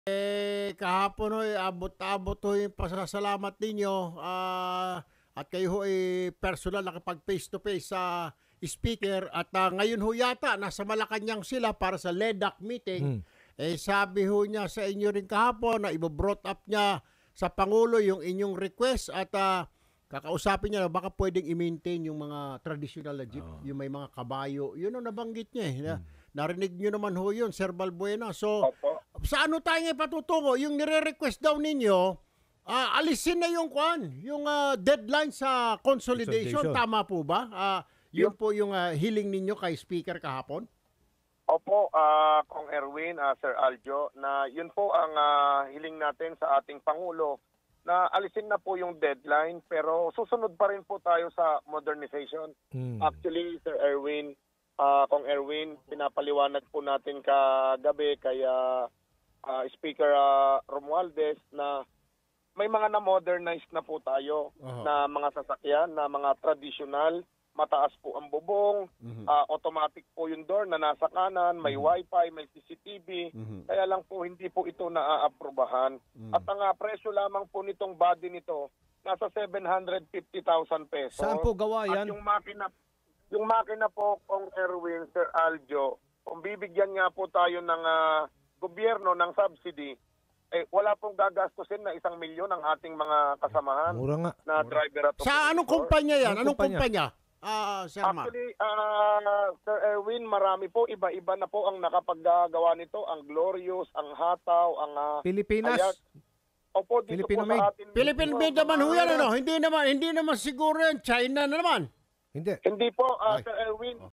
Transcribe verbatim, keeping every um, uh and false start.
Eh, kahapon ho, abot-abot ho yung pasasalamat ninyo, ah, at kayo ho ay personal nakapag face to face sa speaker at ah, ngayon ho yata nasa Malacanang sila para sa L E D A C meeting. Hmm. Eh sabi ho niya sa inyo rin kahapon na i-brought up niya sa Pangulo yung inyong request at ah, kakausapin niya na baka pwedeng i-maintain yung mga traditional na jeep, yung may mga kabayo. Yun ang nabanggit niya eh. Na- Narinig niyo naman ho yun, Sir Balbuena. So, Opo. sa ano tayo ngayon patutungo? Yung nire-request daw ninyo, ah, alisin na yung kwan, yung ah, deadline sa consolidation. Consolidation. Tama po ba? Ah, yun po yung ah, hiling ninyo kay Speaker kahapon? Opo, ah, Kong Erwin, ah, Sir Aljo, na yun po ang ah, hiling natin sa ating Pangulo na alisin na po yung deadline pero susunod pa rin po tayo sa modernization. Hmm. Actually, Sir Erwin, ah, Kong Erwin, pinapaliwanag po natin kagabi kay ah, ah, Speaker ah, Romualdez na may mga na-modernize na po tayo Aha. na mga sasakyan, na mga traditional, mataas po ang bubong, ah, automatic po yung door na nasa kanan, may wifi, may C C T V, Mhm. kaya lang po hindi po ito naaaprobahan. At ang ah, presyo lamang po nitong body nito, nasa seven hundred fifty thousand pesos. Saan po gawa At yan? yung makina, yung makina po, Kong Erwin, Sir Aljo, kung bibigyan nga po tayo ng ah, gobyerno ng subsidy, eh, wala pong gagastusin na isang milyon ang ating mga kasamahan Mura nga. na driver at Sa anong operator. kumpanya yan? Anong Anong kumpanya? kumpanya? Ah, Sir Ma. Actually, ah, Sir Erwin, marami po, iba-iba na po ang nakapaggagawa nito. Ang Glorious, ang Hataw, ang ah, Pilipinas. Ayak. Opo, dito Filipino po made. sa atin. Philippine made naman ho yan, ano? Hindi naman, hindi naman siguro yan. China na naman. Hindi. Hindi po, ah, Ay. Sir Erwin.